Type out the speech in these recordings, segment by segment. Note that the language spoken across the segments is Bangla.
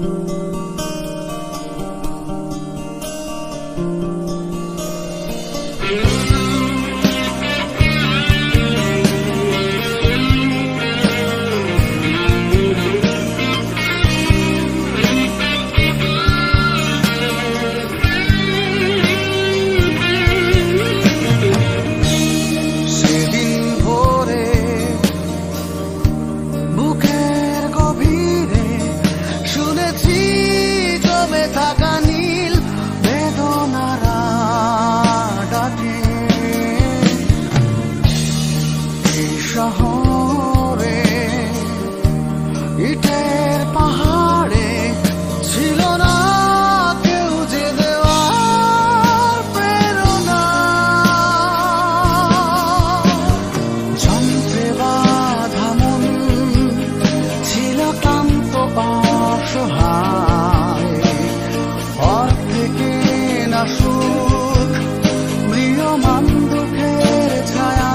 শহরে ইটের পাহাড়ে ছিল না কেউ যে দেওয়ার প্রেরণা যন্ত্রে বাঁধা মন ছিল ক্লান্ত অসহায় অর্ধেকে না সুখ ম্রিয়মান দুঃখের ছায়া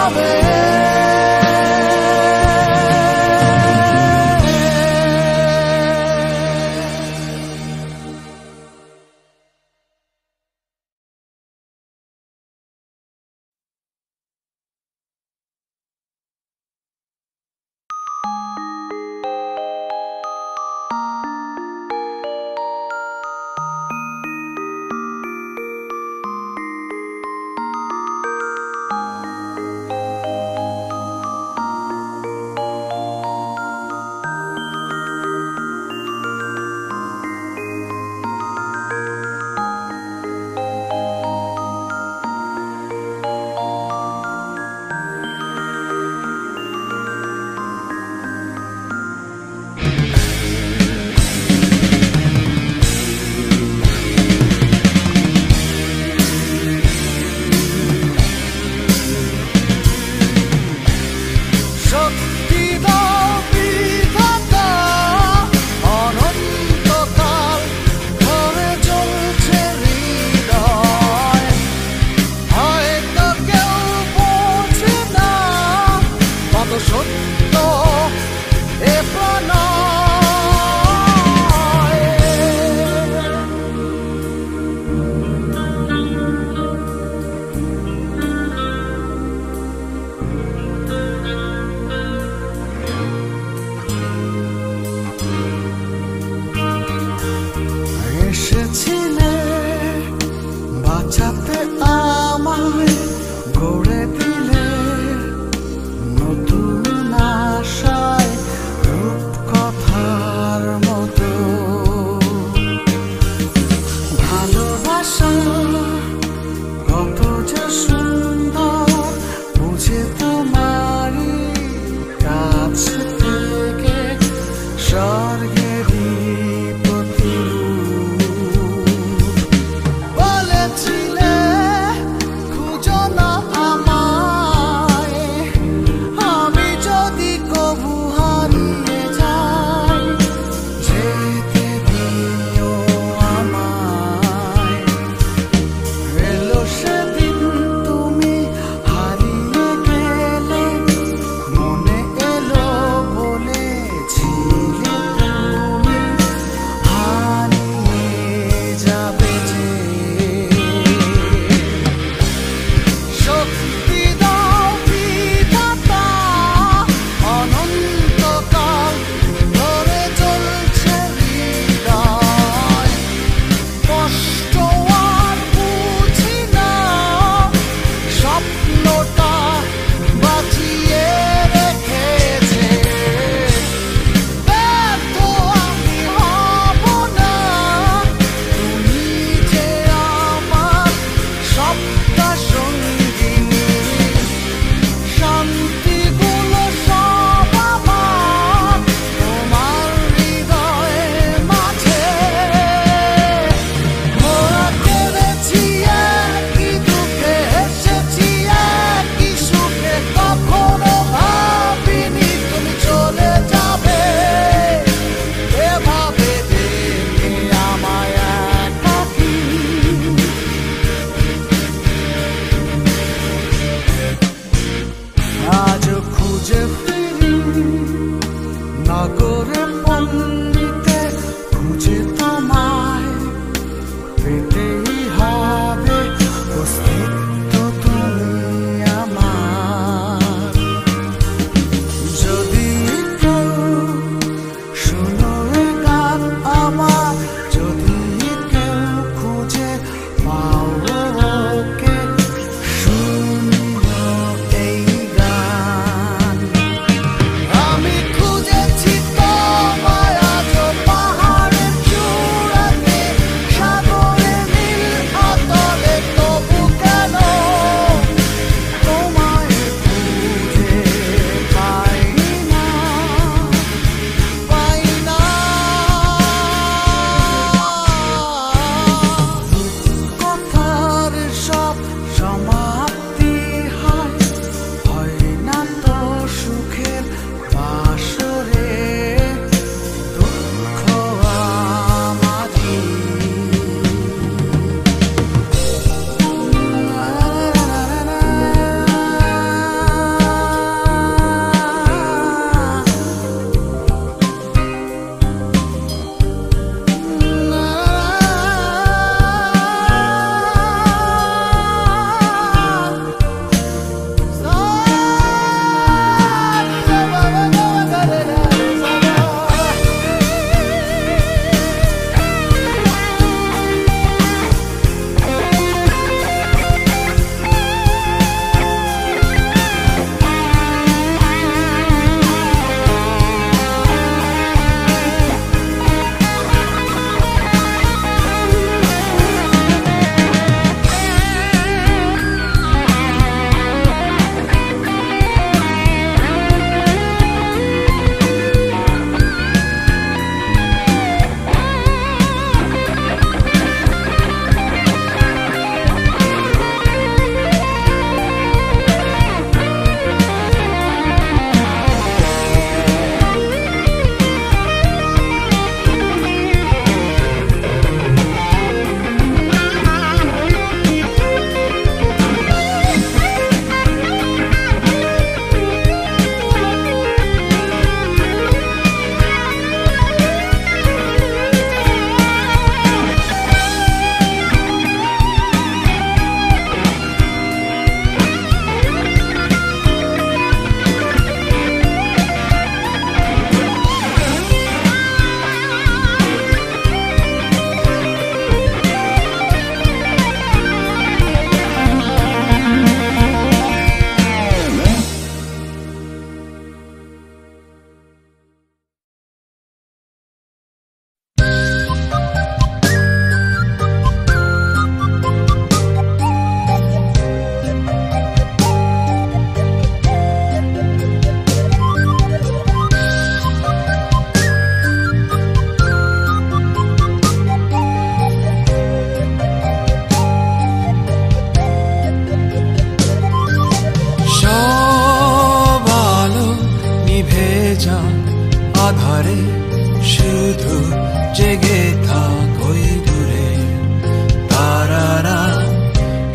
হবে।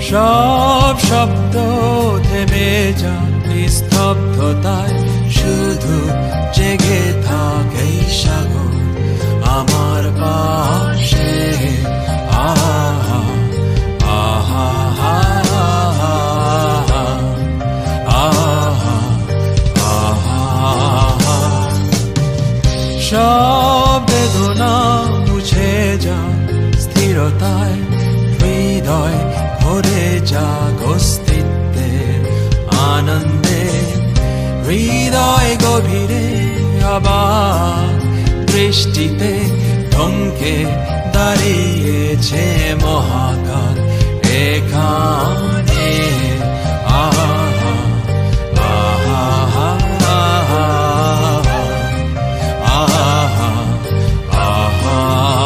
সব শব্দ থেমে যায় নিস্তব্ধতায়, শুধু জেগে থাকে সাগর আমার পাশে। আহা আহা আহা আহা আহা। সব বেদনা মুছে যায় স্থিরতায়, হৃদয় ভরে যাক অস্তিত্বের আনন্দে। হৃদয় গভীরে আবার দৃষ্টিতে থমকে দাঁড়িয়েছে মহাকাল এখানে। আহা আহা আহা আহা আহা।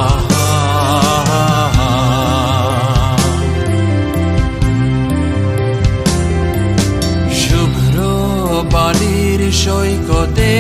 শুভ্র বালির সৈকতে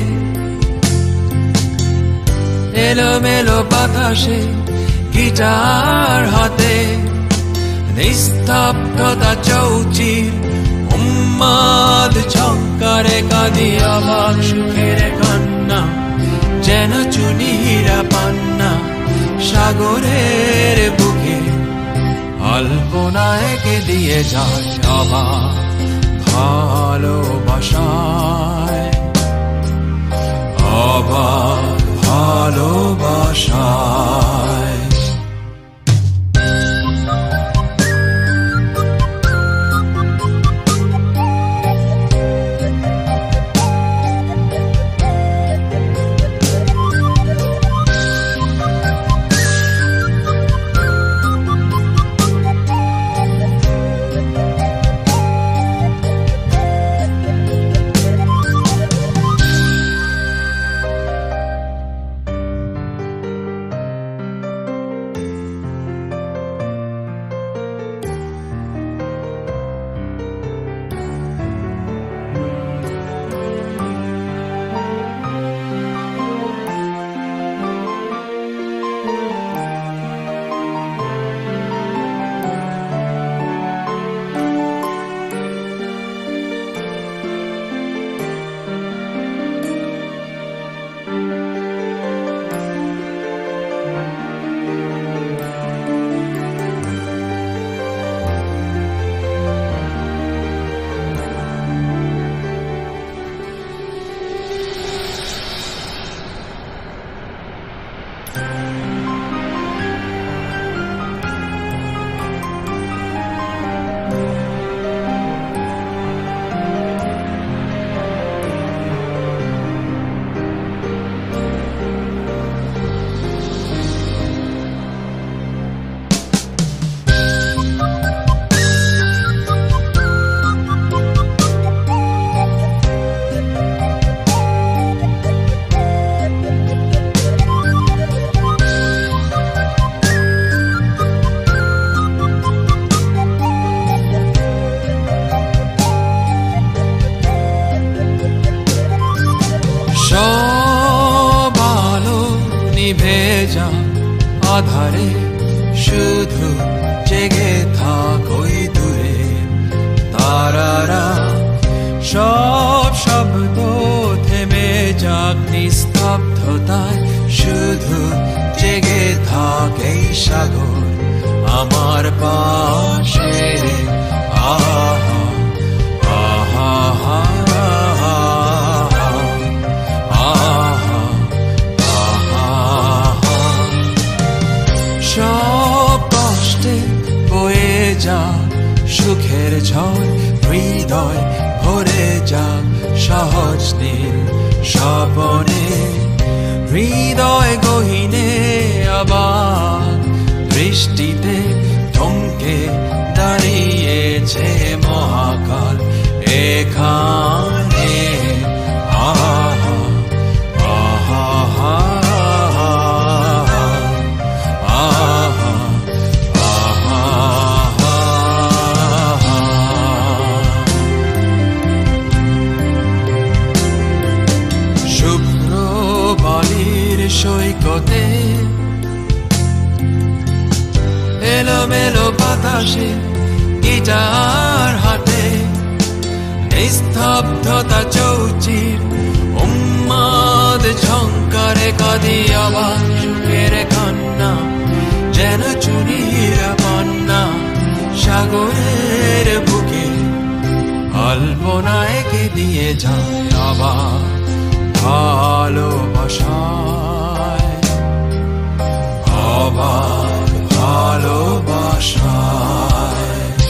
এলোমেলো বাতাসে গিটার হাতে, নিস্তব্ধতা চৌচির উন্মাদ ঝঙ্কারে কাঁদি অবাক সুখের কান্না, যেন চুনিরা পান্না সাগরের বুকে আলপনায় কে দিয়ে যায় অবাক ভালোবাসায়, অবাক ভালোবাসায়। আধারে শুধু জেগে থাকোই দূরে তারারা, সব শব্দ থেমে যাক নিস্তব্ধতায়, শুধু জেগে থাকে সাগর আমার পাশে। আহা আহা আহা আহা আহা। সব কষ্টে বয়ে যাক সুখের ঝড়, হৃদয় ভরে যাক সহজ নীল স্বপনে। হৃদয় গহীনে আবার দৃষ্টিতে থমকে দাঁড়িয়েছে মহাকাল এখানে। আহা আহা আহা আহা। শুভ্র বালির সৈকতে এলোমেলো বাতাসে যার হাতে নিস্তব্ধতা চৌচির উম্মাদ ঝংকারে কাঁদি আবার সুখের কান্না যেন চুরির বন্যা সাগরের বুকে কল্পনায় কে দিয়ে যায় আবার ভালোবাসায় আবার ভালোবাসায়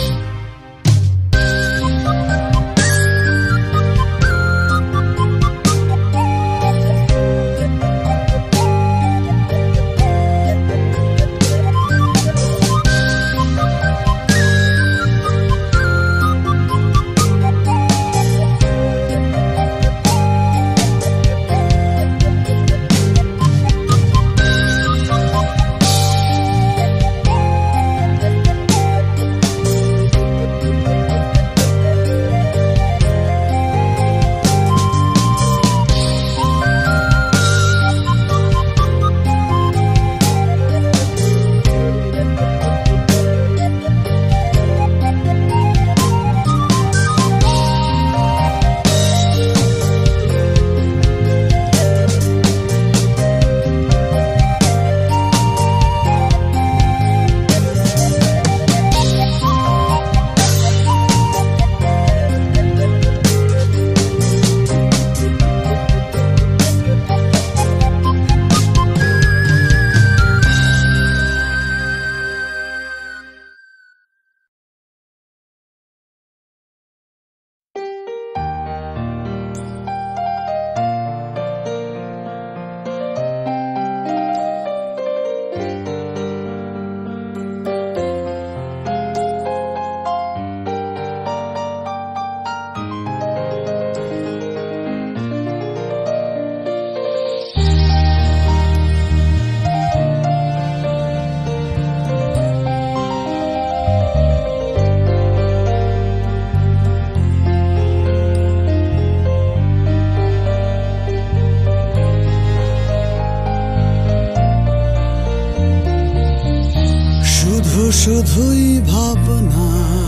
শুধুই ভাবনা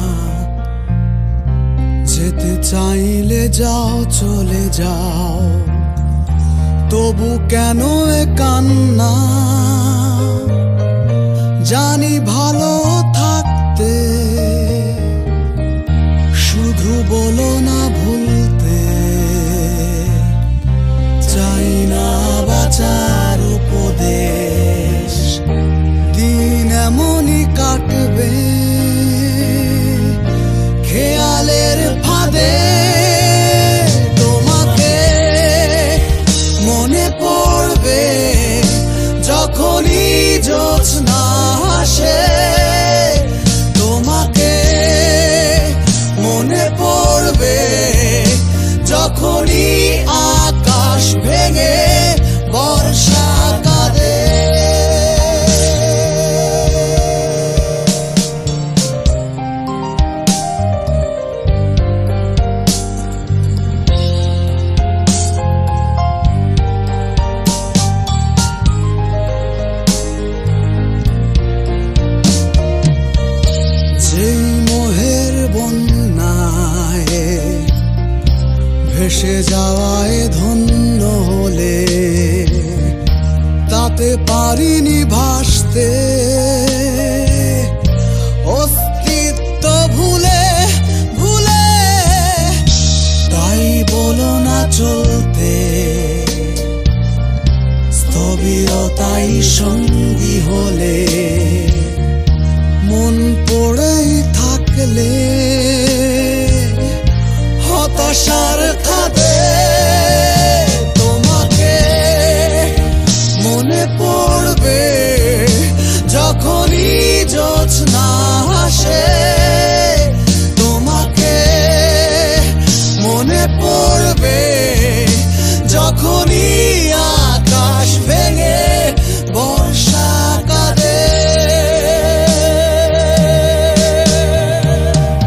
যেতে চাইলে যাও চলে যাও তবু কেন এ কান্না জানি ভালো থাকতে শুধু বলো না ভুলতে চাই না বাঁচার উপদেশ দিন এমনই কাটবে খেয়ালের ফাঁদে তোমাকে মনে পড়বে যখনই জ্যোৎস্না আসে তোমাকে মনে পড়বে যখনই আকাশ ভেঙে বর্ষা কাঁদে ভেসে যাওয়ায় ধন্য হলে তাতে পারিনি ভাসতে অস্তিত্ব ভুলে ভুলে তাই বলো না চলতে স্থবিরতাই সঙ্গী হলে মন পড়েই থাকলে হতাশার খাদে তোমাকে মনে পড়বে যখনই জ্যোৎস্না আসে তোমাকে মনে পড়বে যখনই আকাশ ভেঙে বর্ষা কাঁদে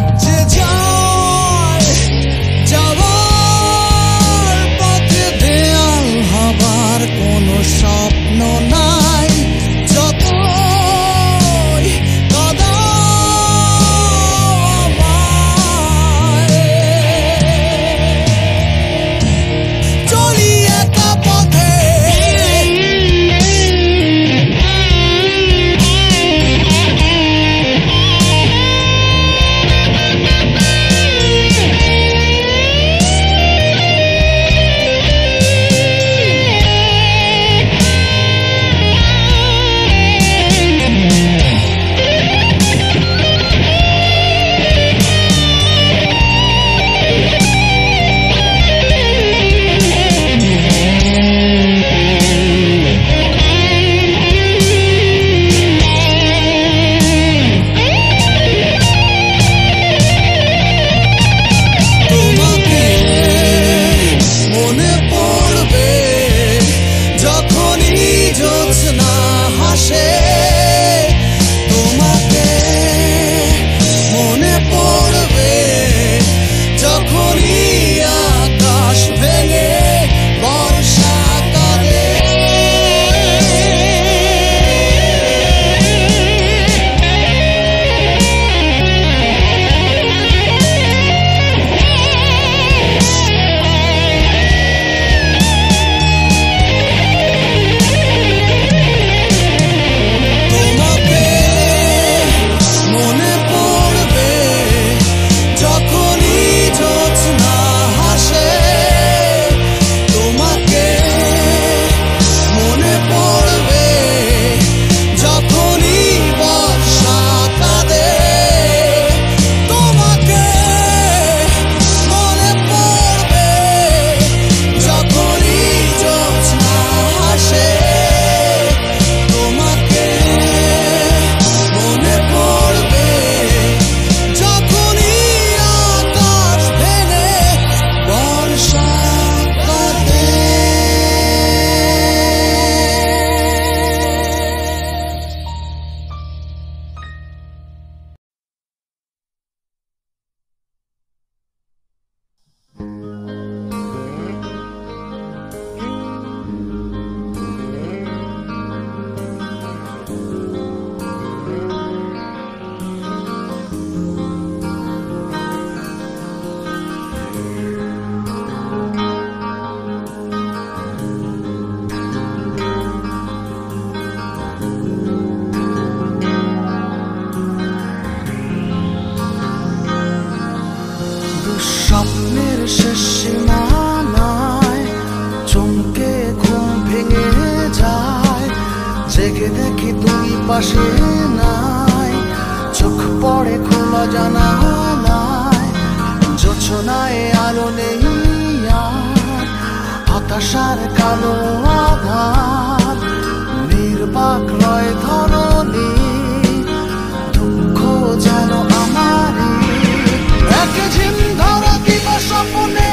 স্বপ্নের শেষ সীমানায় চমকে ঘুম ভেঙে যায়, জেগে দেখি দুই পাশে নাই, চোখ পড়ে খোলা জানালায়, জোছনায় আলো নেই আর, হতাশার কালো আধার, নির্বাক রয় ধরণী, দুঃখ যেন আমারই। এক ঝিম ধরা দিবস স্বপ্নে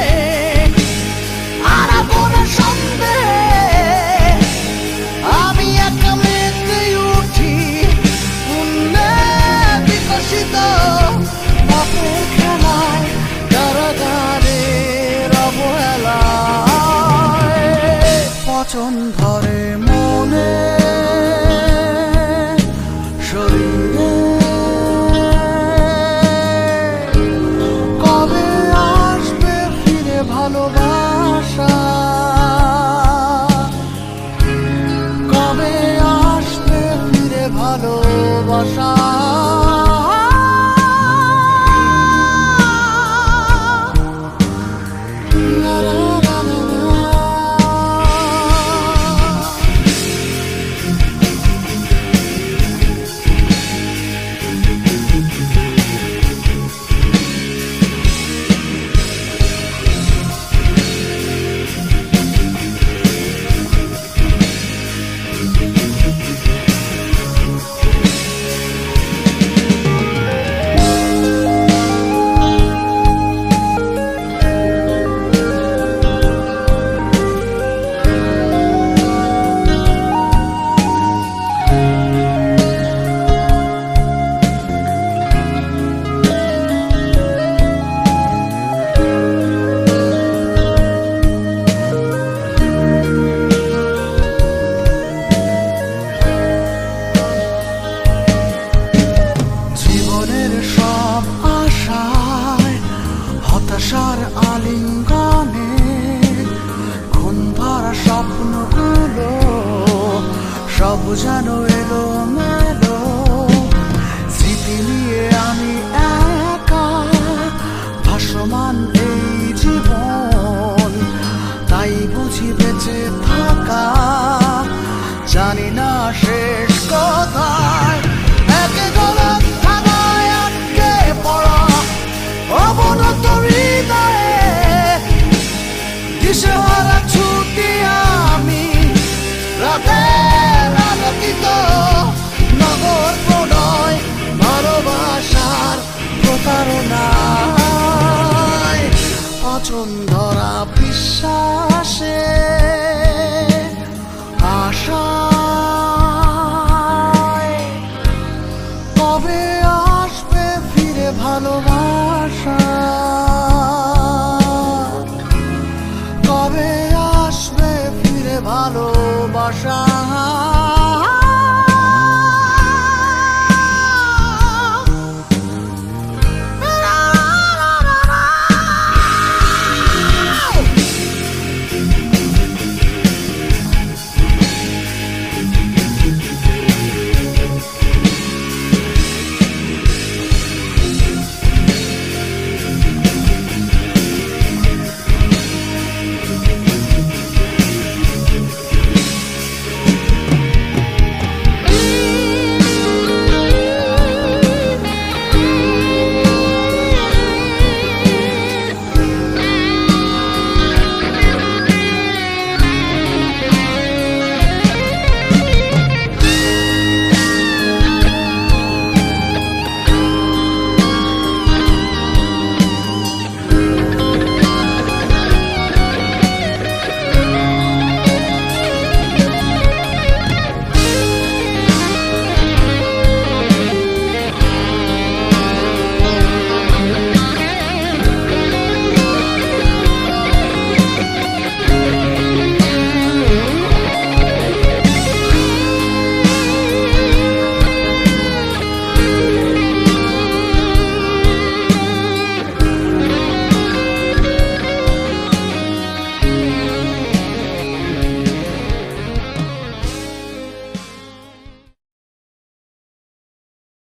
আরাপনে সন্দেহে আমি একা মেতে উঠি, পুণ্যে বিকশিত পাপের খেলায়, কারাগারের অবহেলায়। পচন ধরে মনে শরীরে, কবে আসবে ফিরে ভালোবাসা, কবে আসবে ফিরে ভালোবাসা। হতাশার আলিঙ্গনে ঘুম ধরা স্বপ্নগুলো সব যেন এলো মেলো, স্মৃতি নিয়ে আমি একা ভাসমান এই জীবন, তাই বুঝি বেঁচে থাকা জানি না শেষ কোথায়। একে গলদ থানায় আটকে পড়া অবনত হৃদয়ে, দিশেহারা ছুটি আমি রাতের আলোকিত নগর প্রণয়, ভালোবাসার প্রতারণায় পচন ধরা বিশ্বাস।